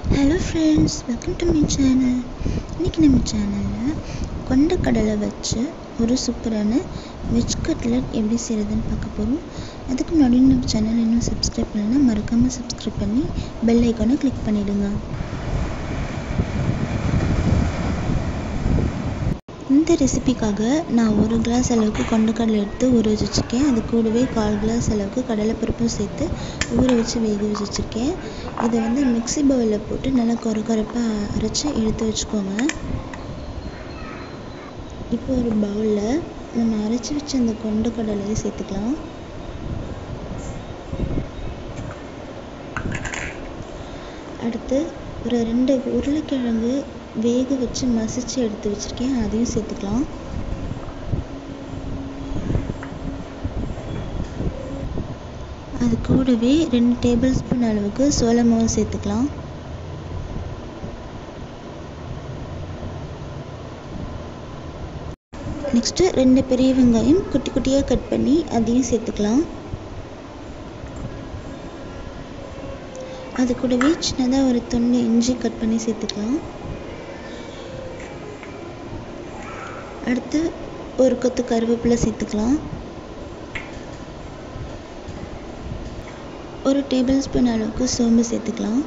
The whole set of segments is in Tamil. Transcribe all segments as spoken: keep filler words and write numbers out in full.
Hello friends, welcome to my channel. இன்னைக்கு நம்ம சேனலில் கொண்டக்கடலை வச்சு ஒரு சூப்பரான வெஜ் கட்லெட் எப்படி செய்கிறதுன்னு பார்க்க போகிறோம். அதுக்கு முன்னாடி நம்ம சேனல் இன்னும் சப்ஸ்கிரைப் பண்ணலைன்னா மறக்காமல் சப்ஸ்கிரைப் பண்ணி பெல் ஐக்கானை கிளிக் பண்ணிவிடுங்க. இந்த ரெசிபிக்காக நான் ஒரு கிளாஸ் அளவுக்கு கொண்டக்கடலை எடுத்து ஊற வச்சு வச்சுருக்கேன். அது கூடவே கால் கிளாஸ் அளவுக்கு கடலைப்பருப்பும் சேர்த்து ஊற வச்சு வேக வச்சு வச்சுருக்கேன். இதை வந்து மிக்ஸி பவுலில் போட்டு நல்லா கொர கொரப்பாக அரைச்சி எடுத்து வச்சுக்கோங்க. இப்போ ஒரு பவுலில் நம்ம அரைச்சி வச்ச அந்த கொண்டக்கடலையை சேர்த்துக்கலாம். அடுத்து ஒரு ரெண்டு உருளைக்கிழங்கு வேக வச்சு மசிச்சு எடுத்து வச்சுருக்கேன், அதையும் சேர்த்துக்கலாம். அது கூடவே ரெண்டு டேபிள் ஸ்பூன் அளவுக்கு சோள மாவு சேர்த்துக்கலாம். நெக்ஸ்ட்டு ரெண்டு பெரிய வெங்காயம் குட்டி குட்டியாக கட் பண்ணி அதையும் சேர்த்துக்கலாம். அது கூடவே சின்னதாக ஒரு துண்டு இஞ்சி கட் பண்ணி சேர்த்துக்கலாம். அடுத்து ஒரு கொத்து கருவேப்பிலை சேர்த்துக்கலாம். ஒரு டேபிள் ஸ்பூன் அளவுக்கு சோம்பு சேர்த்துக்கலாம்.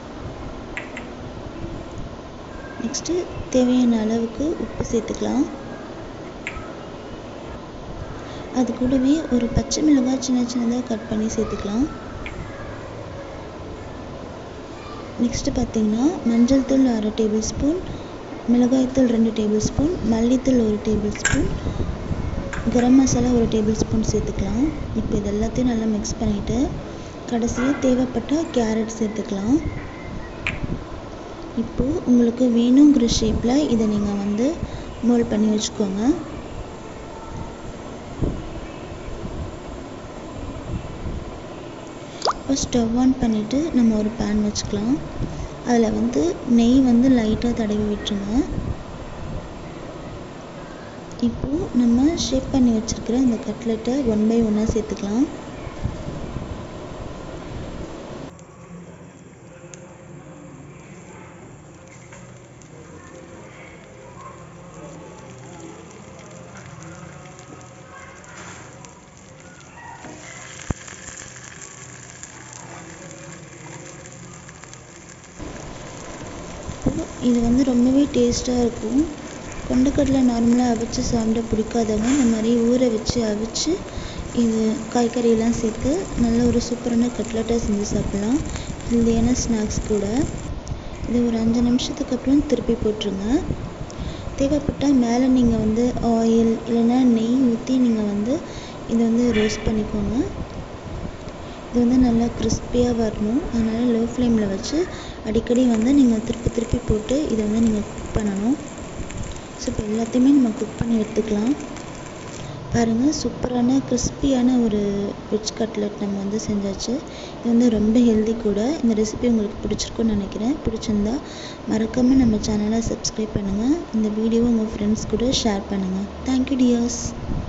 நெக்ஸ்ட்டு தேவையான அளவுக்கு உப்பு சேர்த்துக்கலாம். அது கூடவே ஒரு பச்சை மிளகாய் சின்ன சின்னதாக கட் பண்ணி சேர்த்துக்கலாம். நெக்ஸ்ட்டு பார்த்திங்கன்னா மஞ்சள் தூள் அரை டேபிள் ஸ்பூன், மிளகாய்த்தூள் ரெண்டு டேபிள் ஸ்பூன், மல்லித்தூள் ஒரு டேபிள் ஸ்பூன், கரம் மசாலா ஒரு டேபிள் ஸ்பூன் சேர்த்துக்கலாம். இப்போ இது எல்லாத்தையும் நல்லா மிக்ஸ் பண்ணிவிட்டு கடைசியாக தேவைப்பட்ட கேரட் சேர்த்துக்கலாம். இப்போது உங்களுக்கு வேணுங்கிற ஷேப்பில் இதை நீங்கள் வந்து மோல்ட் பண்ணி வச்சுக்கோங்க. இப்போ ஸ்டவ் ஆன் பண்ணிவிட்டு நம்ம ஒரு பேன் வச்சுக்கலாம். அதில் வந்து நெய் வந்து லைட்டாக தடவி விட்டுருங்க. இப்போது நம்ம ஷேப் பண்ணி வச்சுருக்கிற இந்த கட்லெட்டை ஒன் பை ஒன்னாக சேர்த்துக்கலாம். இது வந்து ரொம்பவே டேஸ்ட்டாக இருக்கும். கொண்டக்கடலை நார்மலாக அவிச்சு சாப்பிட பிடிக்காதவங்க இந்த மாதிரி ஊற வச்சு அவிச்சு இது காய்கறியெல்லாம் சேர்த்து நல்ல ஒரு சூப்பரான கட்லெட்டாக செஞ்சு சாப்பிட்லாம். ஹெல்தியான ஸ்நாக்ஸ் கூட. இது ஒரு அஞ்சு நிமிஷத்துக்கு அப்புறம் திருப்பி போட்டுருங்க. தேவைப்பட்டால் மேலே நீங்கள் வந்து ஆயில் இல்லைன்னா நெய் ஊற்றி நீங்கள் வந்து இதை வந்து ரோஸ்ட் பண்ணிக்கோங்க. இது வந்து நல்லா கிறிஸ்பியாக வரணும், அதனால் லோ ஃப்ளேமில் வச்சு அடிக்கடி வந்து நீங்கள் திருப்பி திருப்பி போட்டு இதை வந்து நீங்கள் குக் பண்ணணும். ஸோ இப்போ எல்லாத்தையுமே நம்ம குக் பண்ணி எடுத்துக்கலாம். பாருங்கள், சூப்பரான கிறிஸ்பியான ஒரு வெஜ் கட்லெட் நம்ம வந்து செஞ்சாச்சு. இது வந்து ரொம்ப ஹெல்தி கூட. இந்த ரெசிபி உங்களுக்கு பிடிச்சிருக்குன்னு நினைக்கிறேன். பிடிச்சிருந்தா மறக்காமல் நம்ம சேனலை சப்ஸ்கிரைப் பண்ணுங்கள். இந்த வீடியோவை உங்கள் ஃப்ரெண்ட்ஸ் கூட ஷேர் பண்ணுங்கள். Thank you tears.